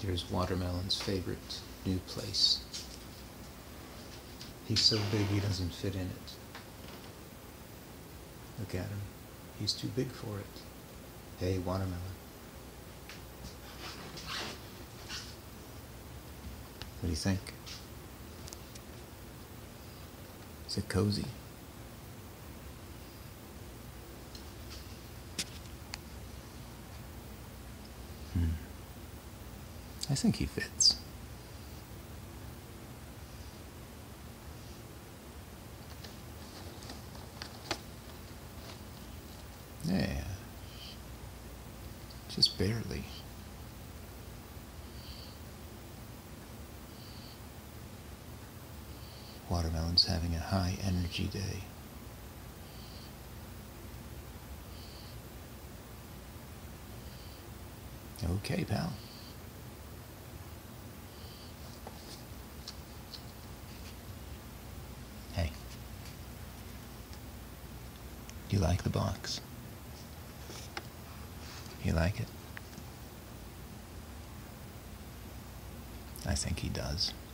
Here's Watermelon's favorite new place. He's so big he doesn't fit in it. Look at him. He's too big for it. Hey, Watermelon. What do you think? Is it cozy? I think he fits. Yeah. Just barely. Watermelon's having a high energy day. Okay, pal. Hey. Do you like the box? You like it? I think he does.